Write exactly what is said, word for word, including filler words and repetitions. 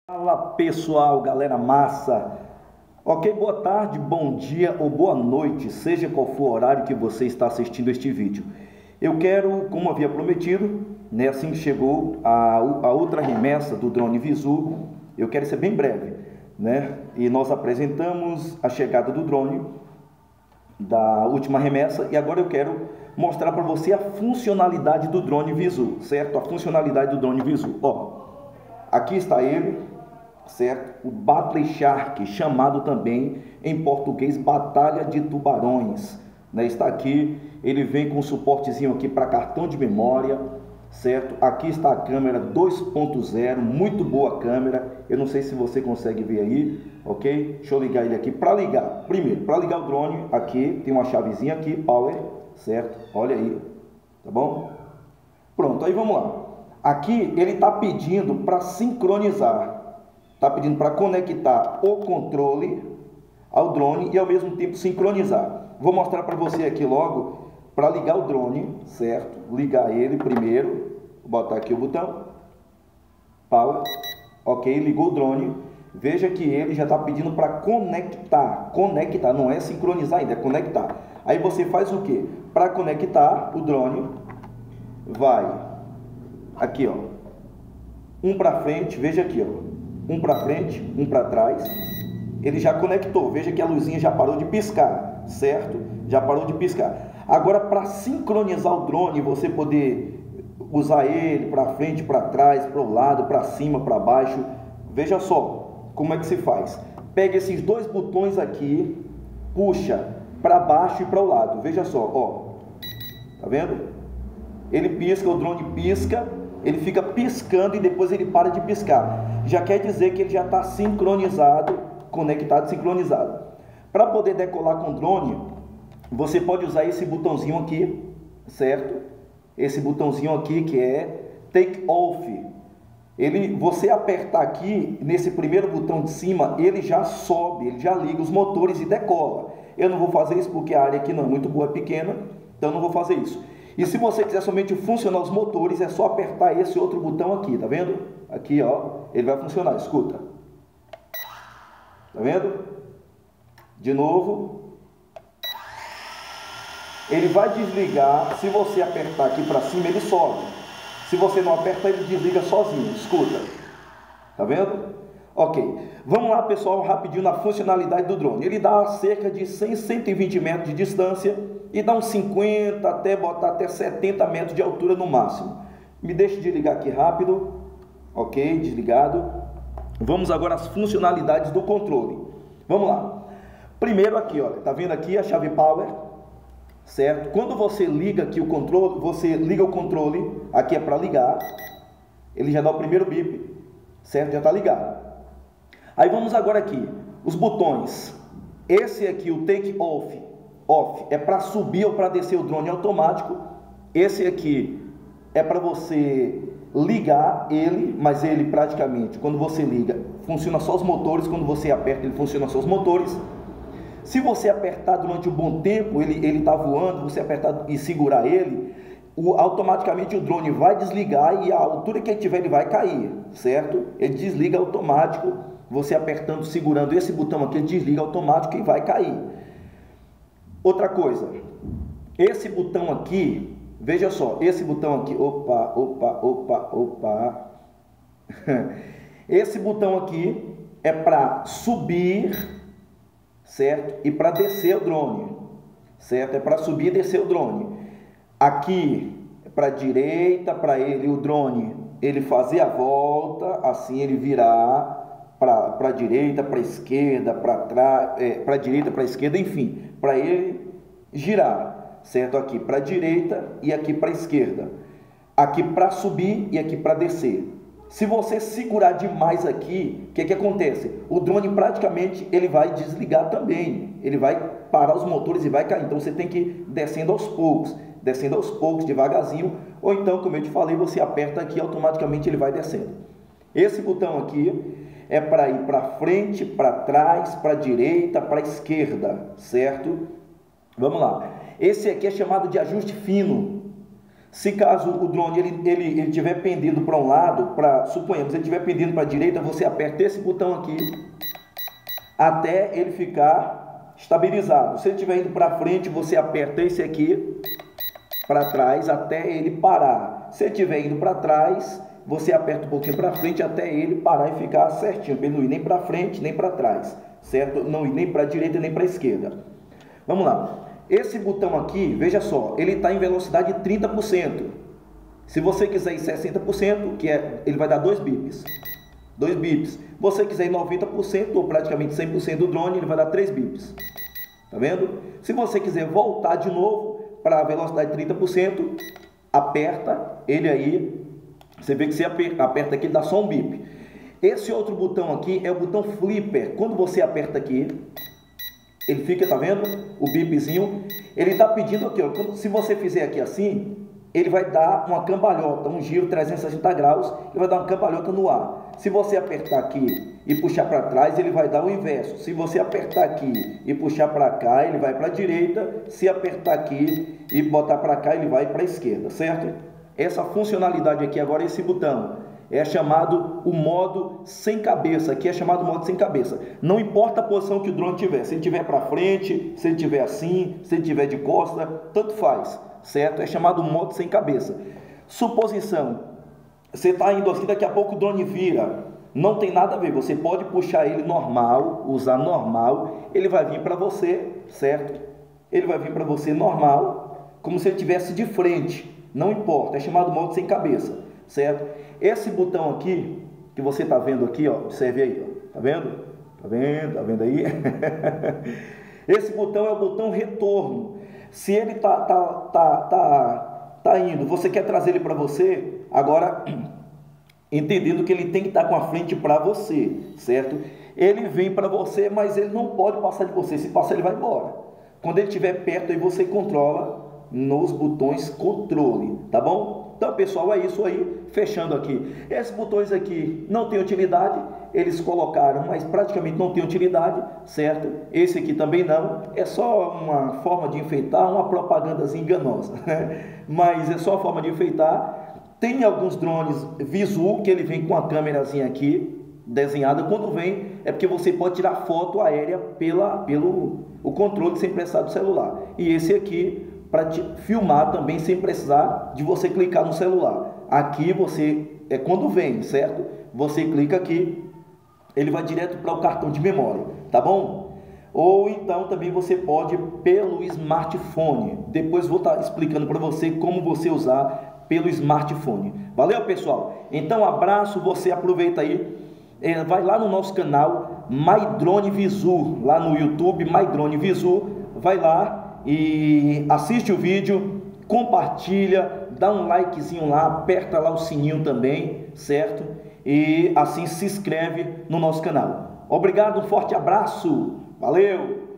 Fala pessoal, galera massa, ok? Boa tarde, bom dia ou boa noite, seja qual for o horário que você está assistindo este vídeo. Eu quero, como havia prometido, né, assim que chegou a, a outra remessa do drone Visu, eu quero ser bem breve, né? E nós apresentamos a chegada do drone da última remessa e agora eu quero mostrar para você a funcionalidade do drone Visu, certo? A funcionalidade do drone Visu. Ó, aqui está ele. Certo? O Battle Shark, chamado também em português Batalha de Tubarões, né? Está aqui, ele vem com um suportezinho aqui para cartão de memória, certo? Aqui está a câmera dois ponto zero, muito boa câmera, eu não sei se você consegue ver aí, ok? Deixa eu ligar ele aqui. Para ligar, primeiro, para ligar o drone, aqui tem uma chavezinha aqui, power, certo? Olha aí, tá bom? Pronto, aí vamos lá. Aqui ele está pedindo para sincronizar. Está pedindo para conectar o controle ao drone e ao mesmo tempo sincronizar. Vou mostrar para você aqui logo para ligar o drone, certo? Ligar ele primeiro. Vou botar aqui o botão. Power. Ok, ligou o drone. Veja que ele já está pedindo para conectar. Conectar, não é sincronizar ainda, é conectar. Aí você faz o que? Para conectar o drone, vai aqui, ó. Um para frente, veja aqui, ó. Um para frente, um para trás. Ele já conectou. Veja que a luzinha já parou de piscar, certo? Já parou de piscar. Agora, para sincronizar o drone, você poder usar ele para frente, para trás, para o lado, para cima, para baixo. Veja só como é que se faz. Pega esses dois botões aqui, puxa para baixo e para o lado. Veja só, ó. Tá vendo? Ele pisca, o drone pisca. Ele fica piscando e depois ele para de piscar. Já quer dizer que ele já está sincronizado, conectado, sincronizado. Para poder decolar com o drone, você pode usar esse botãozinho aqui, certo? Esse botãozinho aqui que é Take Off. Ele, você apertar aqui, nesse primeiro botão de cima, ele já sobe, ele já liga os motores e decola. Eu não vou fazer isso porque a área aqui não é muito boa, é pequena, então não vou fazer isso. E se você quiser somente funcionar os motores, é só apertar esse outro botão aqui, tá vendo? Aqui, ó, ele vai funcionar, escuta. Tá vendo? De novo. Ele vai desligar, se você apertar aqui para cima, ele sobe. Se você não apertar, ele desliga sozinho, escuta. Tá vendo? Ok. Vamos lá, pessoal, rapidinho na funcionalidade do drone. Ele dá cerca de cem, cento e vinte metros de distância. E dá uns cinquenta até botar até setenta metros de altura no máximo. Me deixe de ligar aqui rápido. Ok, desligado. Vamos agora às funcionalidades do controle. Vamos lá. Primeiro aqui, ó, tá vendo aqui a chave power, certo? Quando você liga aqui o controle, você liga o controle, aqui é para ligar. Ele já dá o primeiro bip, certo? Já tá ligado. Aí vamos agora aqui, os botões. Esse aqui, o take off. Off é para subir ou para descer o drone automático. Esse aqui é para você ligar ele, mas ele praticamente, quando você liga, funciona só os motores. Quando você aperta, ele funciona só os motores. Se você apertar durante um bom tempo, ele ele está voando, você apertar e segurar ele, o, automaticamente o drone vai desligar e a altura que ele tiver, ele vai cair, certo? Ele desliga automático. Você apertando, segurando esse botão aqui, ele desliga automático e vai cair. Outra coisa, esse botão aqui, veja só, esse botão aqui, opa, opa, opa, opa, esse botão aqui é para subir, certo? E para descer o drone, certo? É para subir e descer o drone. Aqui é para direita, para ele, o drone, ele fazer a volta, assim ele virar para a direita, para a esquerda, para trás, é, para a direita, para a esquerda, enfim, para ele girar, certo? Aqui para a direita e aqui para a esquerda, aqui para subir e aqui para descer. Se você segurar demais aqui, o que que acontece? O drone praticamente ele vai desligar também, ele vai parar os motores e vai cair. Então você tem que ir descendo aos poucos, descendo aos poucos, devagarzinho, ou então, como eu te falei, você aperta aqui, automaticamente ele vai descendo. Esse botão aqui é para ir para frente, para trás, para a direita, para a esquerda, certo? Vamos lá. Esse aqui é chamado de ajuste fino. Se caso o drone ele ele ele estiver pendendo para um lado, para suponhamos ele estiver pendendo para a direita, você aperta esse botão aqui até ele ficar estabilizado. Se ele estiver indo para frente, você aperta esse aqui para trás até ele parar. Se ele estiver indo para trás, você aperta um pouquinho para frente até ele parar e ficar certinho, para ele não ir nem para frente nem para trás, certo? Não ir nem para a direita nem para a esquerda. Vamos lá. Esse botão aqui, veja só, ele está em velocidade de trinta por cento. Se você quiser ir sessenta por cento, que é, ele vai dar dois bips. dois bips. Você quiser ir noventa por cento ou praticamente cem por cento do drone, ele vai dar três bips. Tá vendo? Se você quiser voltar de novo para a velocidade de trinta por cento, aperta ele aí. Você vê que você aperta aqui, ele dá só um bip. Esse outro botão aqui é o botão flipper. Quando você aperta aqui, ele fica, tá vendo? O bipzinho. Ele tá pedindo aqui, ó. Quando, se você fizer aqui assim, ele vai dar uma cambalhota, um giro trezentos e sessenta graus, ele vai dar uma cambalhota no ar. Se você apertar aqui e puxar para trás, ele vai dar o inverso. Se você apertar aqui e puxar para cá, ele vai para a direita. Se apertar aqui e botar para cá, ele vai para a esquerda, certo? Essa funcionalidade aqui agora, esse botão, é chamado o modo sem cabeça. Aqui é chamado modo sem cabeça. Não importa a posição que o drone tiver. Se ele tiver para frente, se ele tiver assim, se ele tiver de costa, tanto faz, certo? É chamado modo sem cabeça. Suposição, você está indo assim, daqui a pouco o drone vira. Não tem nada a ver. Você pode puxar ele normal, usar normal. Ele vai vir para você, certo? Ele vai vir para você normal, como se ele estivesse de frente. Não importa. É chamado modo sem cabeça, certo? Esse botão aqui, que você está vendo aqui, ó, observe aí, ó, tá vendo? Tá vendo? Tá vendo aí? Esse botão é o botão retorno. Se ele tá, tá, tá, tá, tá indo, você quer trazer ele para você, agora, entendendo que ele tem que estar com a frente para você, certo? Ele vem para você, mas ele não pode passar de você. Se passar, ele vai embora. Quando ele estiver perto, aí você controla nos botões controle, tá bom? Então, pessoal, é isso aí. Fechando aqui, esses botões aqui não tem utilidade, eles colocaram, mas praticamente não tem utilidade, certo? Esse aqui também não, é só uma forma de enfeitar, uma propaganda enganosa, né? Mas é só uma forma de enfeitar. Tem alguns drones Visu que ele vem com a câmerazinha aqui desenhada. Quando vem é porque você pode tirar foto aérea pela, pelo o controle sem precisar do celular. E esse aqui para te filmar também sem precisar de você clicar no celular. Aqui você, é quando vem, certo? Você clica aqui, ele vai direto para o cartão de memória, tá bom? Ou então também você pode pelo smartphone. Depois vou estar explicando para você como você usar pelo smartphone. Valeu, pessoal? Então, abraço, você aproveita aí, é, vai lá no nosso canal MyDrone Visu, lá no YouTube, MyDrone Visu, vai lá e assiste o vídeo, compartilha, dá um likezinho lá, aperta lá o sininho também, certo? E assim se inscreve no nosso canal. Obrigado, um forte abraço, valeu!